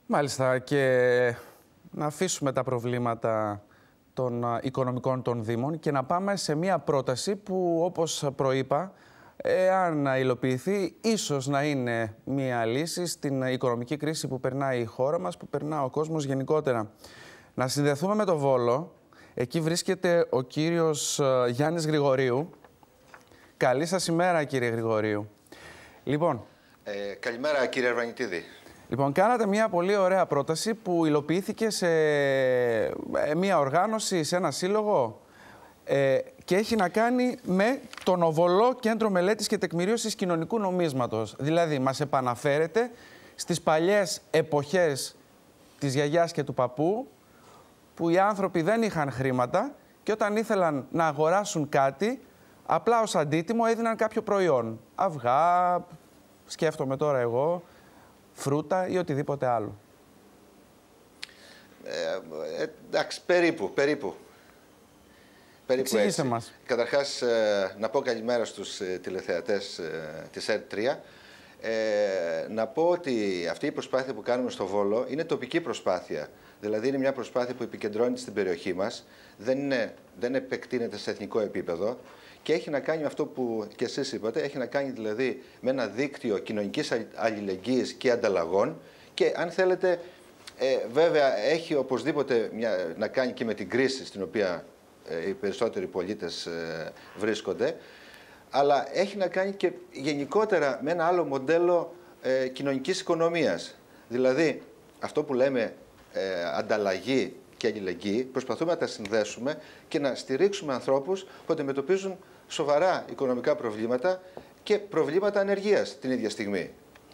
Μάλιστα, και να αφήσουμε τα προβλήματα των οικονομικών των Δήμων και να πάμε σε μια πρόταση που, όπως προείπα, εάν υλοποιηθεί, ίσως να είναι μια λύση στην οικονομική κρίση που περνάει η χώρα μας, που περνά ο κόσμος γενικότερα. Να συνδεθούμε με το Βόλο. Εκεί βρίσκεται ο κύριος Γιάννης Γρηγορίου. Καλή σας ημέρα, κύριε Γρηγορίου. Λοιπόν, καλημέρα, κύριε Αρβανιτίδη. Λοιπόν, κάνατε μια πολύ ωραία πρόταση που υλοποιήθηκε σε μια οργάνωση, σε ένα σύλλογο και έχει να κάνει με το Νοβολό Κέντρο Μελέτης και Τεκμηρίωσης Κοινωνικού Νομίσματος. Δηλαδή, μας επαναφέρεται στις παλιές εποχές της γιαγιάς και του παππού, που οι άνθρωποι δεν είχαν χρήματα και όταν ήθελαν να αγοράσουν κάτι, απλά ως αντίτιμο έδιναν κάποιο προϊόν. Αυγά, σκέφτομαι τώρα εγώ, φρούτα ή οτιδήποτε άλλο. Εντάξει, περίπου. Εξηγήστε μας. Καταρχάς, να πω καλημέρα στους τηλεθεατές της ΕΡΤ3. Να πω ότι αυτή η προσπάθεια που κάνουμε στο Βόλο είναι τοπική προσπάθεια. Δηλαδή είναι μια προσπάθεια που επικεντρώνεται στην περιοχή μας, δεν επεκτείνεται σε εθνικό επίπεδο και έχει να κάνει με αυτό που και εσείς είπατε, έχει να κάνει δηλαδή με ένα δίκτυο κοινωνικής αλληλεγγύης και ανταλλαγών και αν θέλετε βέβαια έχει οπωσδήποτε να κάνει και με την κρίση στην οποία οι περισσότεροι πολίτες βρίσκονται, αλλά έχει να κάνει και γενικότερα με ένα άλλο μοντέλο κοινωνικής οικονομίας. Δηλαδή αυτό που λέμε ανταλλαγή και αλληλεγγύη, προσπαθούμε να τα συνδέσουμε και να στηρίξουμε ανθρώπους που αντιμετωπίζουν σοβαρά οικονομικά προβλήματα και προβλήματα ανεργίας την ίδια στιγμή.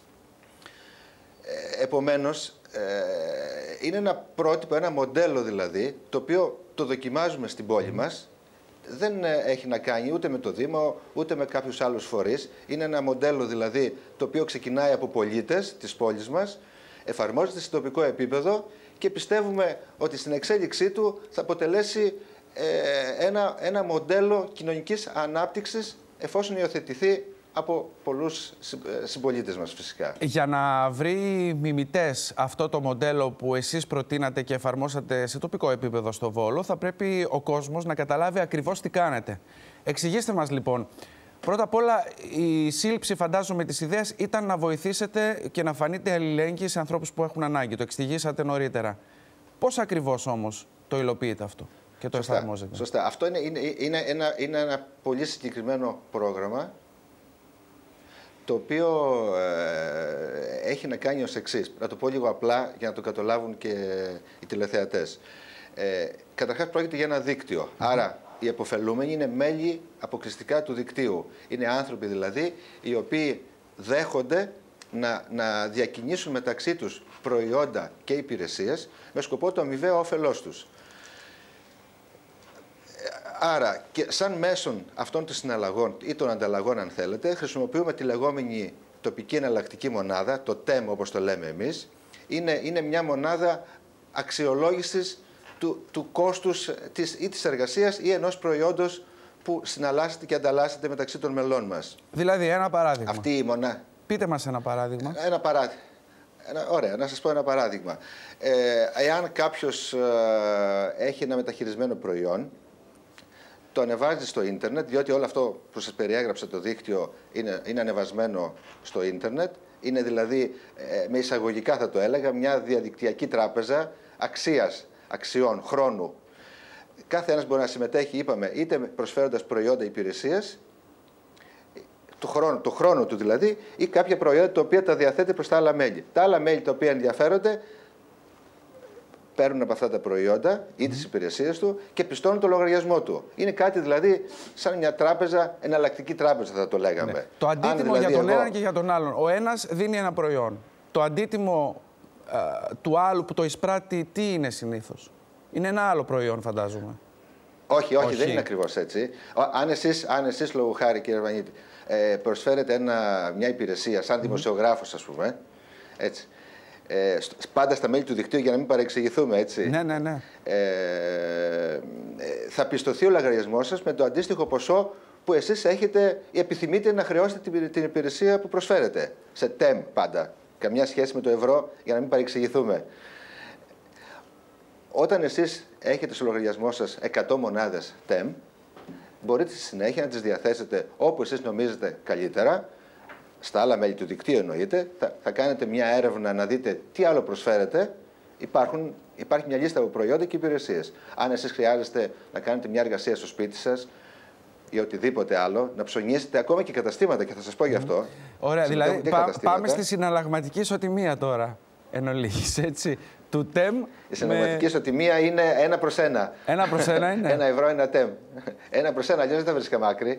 Επομένως, είναι ένα πρότυπο, ένα μοντέλο δηλαδή, το οποίο το δοκιμάζουμε στην πόλη μας. Δεν έχει να κάνει ούτε με το Δήμο, ούτε με κάποιους άλλους φορείς. Είναι ένα μοντέλο δηλαδή το οποίο ξεκινάει από πολίτες της πόλης μας, εφαρμόζεται σε τοπικό επίπεδο και πιστεύουμε ότι στην εξέλιξή του θα αποτελέσει ένα μοντέλο κοινωνικής ανάπτυξης εφόσον υιοθετηθεί από πολλούς συμπολίτες μας φυσικά. Για να βρει μιμητές αυτό το μοντέλο που εσείς προτείνατε και εφαρμόσατε σε τοπικό επίπεδο στο Βόλο, θα πρέπει ο κόσμος να καταλάβει ακριβώς τι κάνετε. Εξηγήστε μας λοιπόν. Πρώτα απ' όλα, η σύλληψη, φαντάζομαι, της ιδέας ήταν να βοηθήσετε και να φανείτε αλληλέγγυοι σε ανθρώπους που έχουν ανάγκη. Το εξηγήσατε νωρίτερα. Πώς ακριβώς όμως το υλοποιείτε αυτό και το εφαρμόζετε? Σωστά. Αυτό είναι ένα πολύ συγκεκριμένο πρόγραμμα το οποίο έχει να κάνει ως εξής. Να το πω λίγο απλά για να το καταλάβουν και οι τηλεθεατές. Καταρχάς πρόκειται για ένα δίκτυο. Άρα οι επωφελούμενοι είναι μέλη αποκλειστικά του δικτύου. Είναι άνθρωποι δηλαδή οι οποίοι δέχονται να διακινήσουν μεταξύ τους προϊόντα και υπηρεσίες με σκοπό το αμοιβαίο όφελός τους. Άρα, και σαν μέσον αυτών των συναλλαγών ή των ανταλλαγών, αν θέλετε, χρησιμοποιούμε τη λεγόμενη τοπική εναλλακτική μονάδα, το TEM όπως το λέμε εμείς. Είναι μια μονάδα αξιολόγησης του κόστους ή της εργασίας ή ενός προϊόντος που συναλλάσσεται και ανταλλάσσεται μεταξύ των μελών μας. Δηλαδή, ένα παράδειγμα. Αυτή η μονάδα. Πείτε μας ένα παράδειγμα. Ένα παράδειγμα. Ωραία, να σας πω ένα παράδειγμα. Εάν κάποιος έχει ένα μεταχειρισμένο προϊόν, το ανεβάζει στο ίντερνετ, διότι όλο αυτό που σας περιέγραψα το δίκτυο είναι ανεβασμένο στο ίντερνετ. Είναι δηλαδή, με εισαγωγικά θα το έλεγα, μια διαδικτυακή τράπεζα αξιών, χρόνου. Κάθε ένας μπορεί να συμμετέχει, είπαμε, είτε προσφέροντας προϊόντα υπηρεσίες, του χρόνου του δηλαδή, ή κάποια προϊόντα τα οποία τα διαθέτει προς τα άλλα μέλη. Τα άλλα μέλη τα οποία ενδιαφέρονται παίρνουν από αυτά τα προϊόντα ή τις υπηρεσίες του και πιστώνουν το λογαριασμό του. Είναι κάτι δηλαδή σαν μια τράπεζα, εναλλακτική τράπεζα θα το λέγαμε. Ναι. Το αντίτιμο δηλαδή για τον έναν και για τον άλλον. Ο ένας δίνει ένα προϊόν. Το αντίτιμο του άλλου που το εισπράττει τι είναι συνήθως? Είναι ένα άλλο προϊόν, φαντάζομαι. Όχι, δεν είναι ακριβώς έτσι. Αν εσείς λόγω χάρη, κύριε Αρβανίτη, προσφέρετε μια υπηρεσία σαν δημοσιογράφος, ας πούμε, έτσι, πάντα στα μέλη του δικτύου για να μην παρεξηγηθούμε, έτσι. Ναι. Θα πιστωθεί ο λογαριασμός σας με το αντίστοιχο ποσό που εσείς έχετε ή επιθυμείτε να χρεώσετε την υπηρεσία που προσφέρετε. Σε TEM πάντα. καμιά σχέση με το ευρώ, για να μην παρεξηγηθούμε. Όταν εσείς έχετε στο λογαριασμό σας 100 μονάδες TEM, μπορείτε στη συνέχεια να τις διαθέσετε όπου εσείς νομίζετε καλύτερα, στα άλλα μέλη του δικτύου εννοείται, θα κάνετε μια έρευνα να δείτε τι άλλο προσφέρετε. Υπάρχει μια λίστα από προϊόντα και υπηρεσίες. Αν εσείς χρειάζεστε να κάνετε μια εργασία στο σπίτι σας ή οτιδήποτε άλλο, να ψωνίσετε ακόμα και καταστήματα, και θα σας πω γι' αυτό. Ωραία, δηλαδή πάμε στη συναλλαγματική ισοτιμία τώρα, εν ολίγης, έτσι, του TEM. Η συναλλαγματική ισοτιμία είναι 1 προς 1. 1 προς 1 είναι. 1 ευρώ, 1 TEM. 1 προς 1, αλλιώς δεν τα βρίσκαμε άκρη.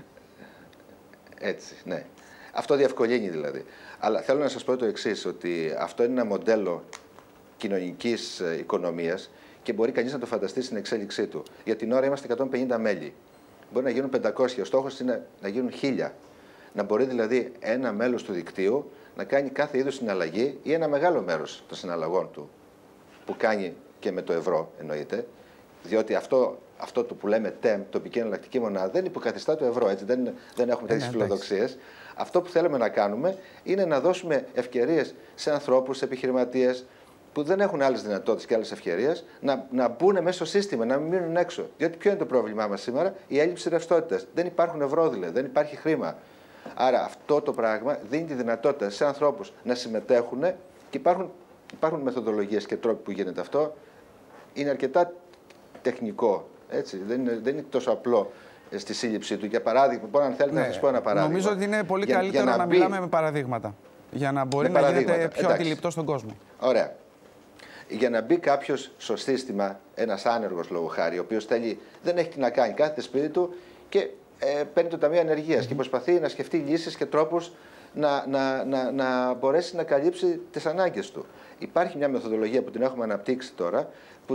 Έτσι, ναι. Αυτό διευκολύνει δηλαδή. Αλλά θέλω να σας πω το εξής, ότι αυτό είναι ένα μοντέλο κοινωνικής οικονομίας και μπορεί κανείς να το φανταστεί στην εξέλιξή του. Για την ώρα είμαστε 150 μέλη. Μπορεί να γίνουν 500. Ο στόχος είναι να γίνουν 1000. Να μπορεί δηλαδή ένα μέλος του δικτύου να κάνει κάθε είδους συναλλαγή ή ένα μεγάλο μέρος των συναλλαγών του, που κάνει και με το ευρώ εννοείται, διότι αυτό το που λέμε TEM, τοπική εναλλακτική μονάδα, δεν υποκαθιστά το ευρώ, έτσι, δεν έχουμε τέτοιες φιλοδοξίες. Αυτό που θέλουμε να κάνουμε είναι να δώσουμε ευκαιρίες σε ανθρώπους, σε επιχειρηματίες που δεν έχουν άλλες δυνατότητες και άλλες ευκαιρίες να μπουν μέσα στο σύστημα, να μην μείνουν έξω. Διότι ποιο είναι το πρόβλημά μας σήμερα? Η έλλειψη ρευστότητας. Δεν υπάρχουν ευρώ δηλαδή, δεν υπάρχει χρήμα. Άρα αυτό το πράγμα δίνει τη δυνατότητα σε ανθρώπους να συμμετέχουν και υπάρχουν μεθοδολογίες και τρόποι που γίνεται αυτό. Είναι αρκετά τεχνικό, έτσι, δεν είναι τόσο απλό στη σύλληψή του. Για παράδειγμα, μπορώ αν θέλετε να σας πω ένα παράδειγμα. Νομίζω ότι είναι πολύ καλύτερο να μιλάμε με παραδείγματα, για να μπορεί να γίνεται πιο αντιληπτό στον κόσμο. Ωραία. Για να μπει κάποιος στο σύστημα, ένας άνεργος λόγω χάρη, ο οποίος δεν έχει τι να κάνει, κάθεται σπίτι του και παίρνει το Ταμείο Ανεργίας και προσπαθεί να σκεφτεί λύσεις και τρόπους να μπορέσει να καλύψει τις ανάγκες του. Υπάρχει μια μεθοδολογία που την έχουμε αναπτύξει τώρα, που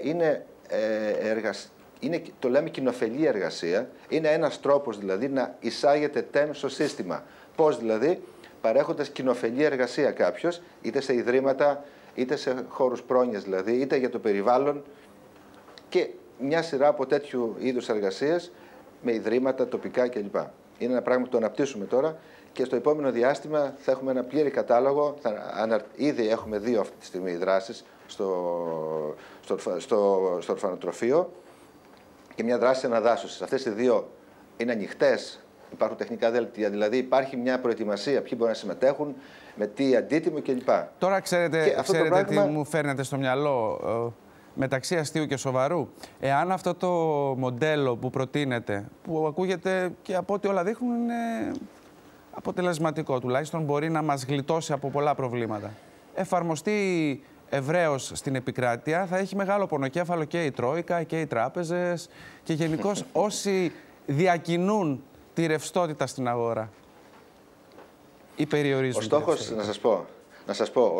είναι, το λέμε κοινοφελή εργασία. Είναι ένας τρόπος δηλαδή να εισάγεται TEM στο σύστημα. Πώς δηλαδή? Παρέχοντας κοινοφελή εργασία κάποιος, είτε σε ιδρύματα, είτε σε χώρους πρόνοιας δηλαδή, είτε για το περιβάλλον, και μια σειρά από τέτοιου είδους εργασίες με ιδρύματα τοπικά κλπ. Είναι ένα πράγμα που το αναπτύσσουμε τώρα και στο επόμενο διάστημα θα έχουμε ένα πλήρη κατάλογο. Ήδη έχουμε 2 αυτή τη στιγμή δράσεις στο ορφανοτροφείο και μια δράση αναδάσωσης. Αυτές οι 2 είναι ανοιχτές, υπάρχουν τεχνικά δέλτια, δηλαδή υπάρχει μια προετοιμασία, ποιοι μπορούν να συμμετέχουν, με τι αντίτιμο κλπ. Τώρα ξέρετε τι μου φέρνετε στο μυαλό, μεταξύ αστείου και σοβαρού. Εάν αυτό το μοντέλο που προτείνεται, που ακούγεται και από ό,τι όλα δείχνουν είναι αποτελεσματικό, τουλάχιστον μπορεί να μας γλιτώσει από πολλά προβλήματα, εφαρμοστεί ευρέως στην επικράτεια, θα έχει μεγάλο πονοκέφαλο και η Τρόικα και οι τράπεζες και γενικώς όσοι διακινούν τη ρευστότητα στην αγορά ή περιορίζουν. Ο στόχος, να σας πω,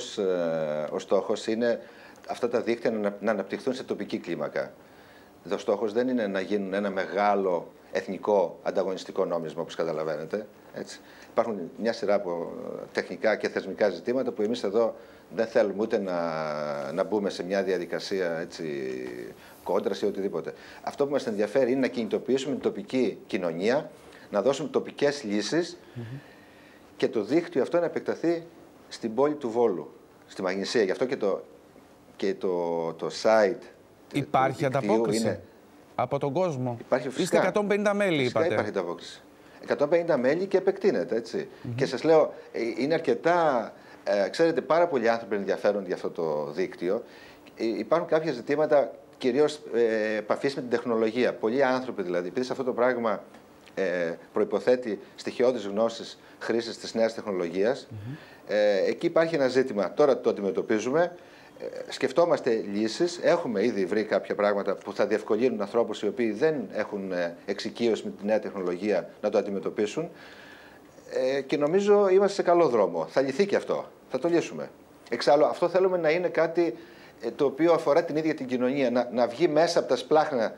ο στόχος είναι αυτά τα δίκτυα να αναπτυχθούν σε τοπική κλίμακα. Ο στόχος δεν είναι να γίνουν ένα μεγάλο εθνικό ανταγωνιστικό νόμισμα, όπως καταλαβαίνετε. Έτσι. Υπάρχουν μια σειρά από τεχνικά και θεσμικά ζητήματα που εμείς εδώ δεν θέλουμε ούτε να μπούμε σε μια διαδικασία κόντρας ή οτιδήποτε. Αυτό που μας ενδιαφέρει είναι να κινητοποιήσουμε την τοπική κοινωνία, να δώσουμε τοπικές λύσεις και το δίκτυο αυτό να επεκταθεί στην πόλη του Βόλου, στη Μαγνησία. Γι' αυτό και το site. Υπάρχει ανταπόκριση από τον κόσμο? Υπάρχει, φυσικά. Είστε 150 μέλη, φυσικά είπατε. Υπάρχει ανταπόκριση. 150 μέλη και επεκτείνεται, έτσι. Και σας λέω, είναι αρκετά... ξέρετε, πάρα πολλοί άνθρωποι ενδιαφέρονται για αυτό το δίκτυο. Υπάρχουν κάποια ζητήματα, κυρίως επαφής με την τεχνολογία. Πολλοί άνθρωποι δηλαδή, επειδή σε αυτό το πράγμα προϋποθέτει στοιχειώδεις γνώσεις χρήσης της νέας τεχνολογίας, εκεί υπάρχει ένα ζήτημα. Τώρα το αντιμετωπίζουμε. Σκεφτόμαστε λύσεις. Έχουμε ήδη βρει κάποια πράγματα που θα διευκολύνουν ανθρώπους οι οποίοι δεν έχουν εξοικείωση με τη νέα τεχνολογία να το αντιμετωπίσουν. Και νομίζω είμαστε σε καλό δρόμο. Θα λυθεί και αυτό. Θα το λύσουμε. Εξάλλου, αυτό θέλουμε να είναι κάτι το οποίο αφορά την ίδια την κοινωνία. Να βγει μέσα από τα σπλάχνα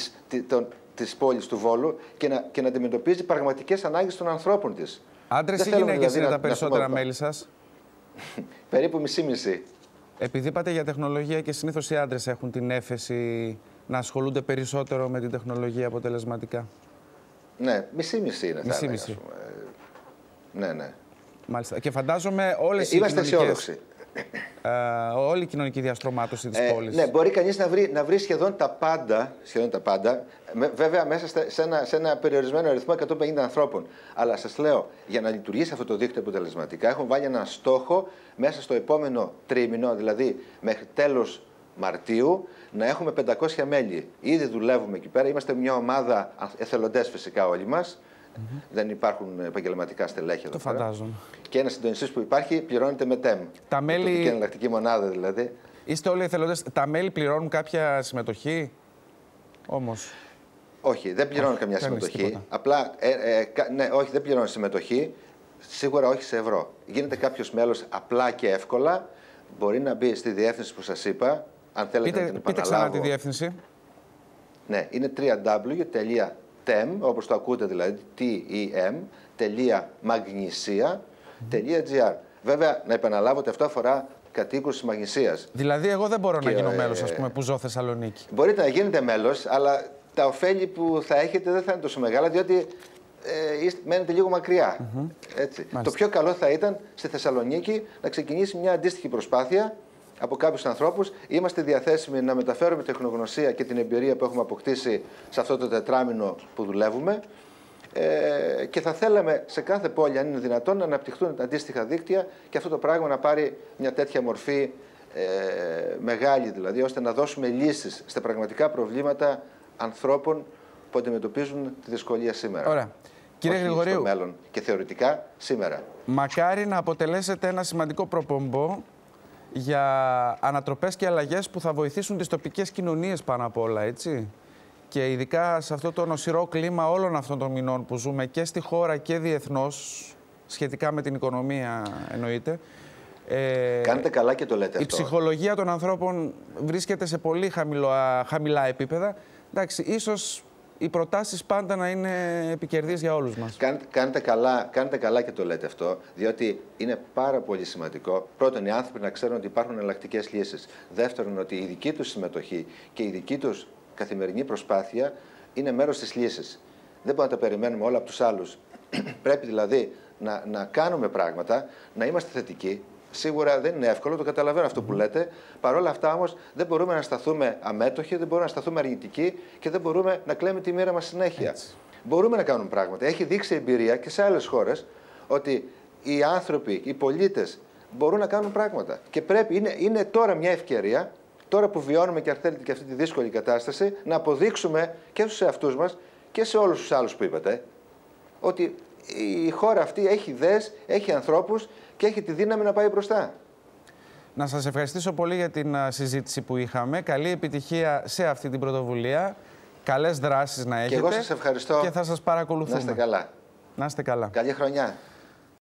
της πόλης του Βόλου και να αντιμετωπίζει πραγματικές ανάγκες των ανθρώπων της. Άντρες ή γυναίκες είναι τα περισσότερα μέλη σας? Περίπου μισή-μισή. Επειδή είπατε για τεχνολογία και συνήθως οι άντρες έχουν την έφεση να ασχολούνται περισσότερο με την τεχνολογία αποτελεσματικά. Ναι, μισή-μισή είναι. Μισή-μισή. Ναι, ναι. Μάλιστα. Και φαντάζομαι όλες οι είμαστε αισιόδοξοι. Όλη η κοινωνική διαστρωμάτωση της πόλης. Ναι, μπορεί κανείς να βρει σχεδόν τα πάντα, βέβαια μέσα σε ένα περιορισμένο αριθμό 150 ανθρώπων. Αλλά σας λέω, για να λειτουργήσει αυτό το δίκτυο αποτελεσματικά, έχουν βάλει ένα στόχο μέσα στο επόμενο τρίμηνο, δηλαδή μέχρι τέλος Μαρτίου, να έχουμε 500 μέλη. Ήδη δουλεύουμε εκεί πέρα, είμαστε μια ομάδα εθελοντές φυσικά όλοι μας. Δεν υπάρχουν επαγγελματικά στελέχη εδώ. Το φαντάζομαι. Και ένας συντονιστής που υπάρχει πληρώνεται με ΤΕΜ. Τα μέλη... Και εναλλακτική μονάδα δηλαδή. Είστε όλοι εθελοντές. Τα μέλη πληρώνουν κάποια συμμετοχή όμως? Όχι, δεν πληρώνουν καμιά συμμετοχή. Τίποτα. Απλά, ναι, όχι, δεν πληρώνουν συμμετοχή. Σίγουρα όχι σε ευρώ. Γίνεται κάποιος μέλος απλά και εύκολα. Μπορεί να μπει στη διεύθυνση που σας είπα. Αν θέλετε να την επαναλάβω. Πείτε ξανά τη διεύθυνση. Ναι, είναι www.tem, όπως το ακούτε δηλαδή, tem.magnesia.gr. Βέβαια, να επαναλάβω ότι αυτό αφορά κατοίκους της Μαγνησίας. Δηλαδή, εγώ δεν μπορώ να γίνω μέλος, ας πούμε, που ζω Θεσσαλονίκη. Μπορείτε να γίνετε μέλος, αλλά τα ωφέλη που θα έχετε δεν θα είναι τόσο μεγάλα, διότι μένετε λίγο μακριά. Έτσι. Το πιο καλό θα ήταν στη Θεσσαλονίκη να ξεκινήσει μια αντίστοιχη προσπάθεια από κάποιους ανθρώπους. Είμαστε διαθέσιμοι να μεταφέρουμε τεχνογνωσία και την εμπειρία που έχουμε αποκτήσει σε αυτό το τετράμινο που δουλεύουμε. Και θα θέλαμε σε κάθε πόλη, αν είναι δυνατόν, να αναπτυχθούν αντίστοιχα δίκτυα και αυτό το πράγμα να πάρει μια τέτοια μορφή μεγάλη, δηλαδή, ώστε να δώσουμε λύσεις στα πραγματικά προβλήματα ανθρώπων που αντιμετωπίζουν τη δυσκολία σήμερα. Ωραία. Κύριε Γρηγορίου, στο μέλλον και θεωρητικά σήμερα. Μακάρι να αποτελέσετε ένα σημαντικό προπομπό για ανατροπές και αλλαγές που θα βοηθήσουν τις τοπικές κοινωνίες πάνω απ' όλα, έτσι. Και ειδικά σε αυτό το νοσηρό κλίμα όλων αυτών των μηνών που ζούμε και στη χώρα και διεθνώς, σχετικά με την οικονομία εννοείται. Κάνετε καλά και το λέτε αυτό. Η ψυχολογία των ανθρώπων βρίσκεται σε πολύ χαμηλά επίπεδα. Εντάξει, ίσως οι προτάσεις πάντα να είναι επικερδείς για όλους μας. Κάνετε καλά και το λέτε αυτό, διότι είναι πάρα πολύ σημαντικό. Πρώτον, οι άνθρωποι να ξέρουν ότι υπάρχουν εναλλακτικές λύσεις. Δεύτερον, ότι η δική τους συμμετοχή και η δική τους καθημερινή προσπάθεια είναι μέρος της λύσης. Δεν μπορούμε να τα περιμένουμε όλα από τους άλλους. Πρέπει δηλαδή να κάνουμε πράγματα, να είμαστε θετικοί. Σίγουρα δεν είναι εύκολο, το καταλαβαίνω αυτό που λέτε. Παρ' όλα αυτά όμως δεν μπορούμε να σταθούμε αμέτωχοι, δεν μπορούμε να σταθούμε αρνητικοί και δεν μπορούμε να κλαίμε τη μοίρα μας συνέχεια. Έτσι. Μπορούμε να κάνουμε πράγματα. Έχει δείξει εμπειρία και σε άλλες χώρες ότι οι άνθρωποι, οι πολίτες μπορούν να κάνουν πράγματα. Και πρέπει, είναι τώρα μια ευκαιρία, τώρα που βιώνουμε και αν θέλετε και αυτή τη δύσκολη κατάσταση, να αποδείξουμε και στους εαυτούς μας και σε όλους τους άλλους που είπατε, ότι η χώρα αυτή έχει ιδέες, έχει ανθρώπους και έχει τη δύναμη να πάει μπροστά. Να σας ευχαριστήσω πολύ για την συζήτηση που είχαμε. Καλή επιτυχία σε αυτή την πρωτοβουλία. Καλές δράσεις να έχετε. Και εγώ σας ευχαριστώ. Και θα σας παρακολουθούμε. Να είστε καλά. Να είστε καλά. Καλή χρονιά.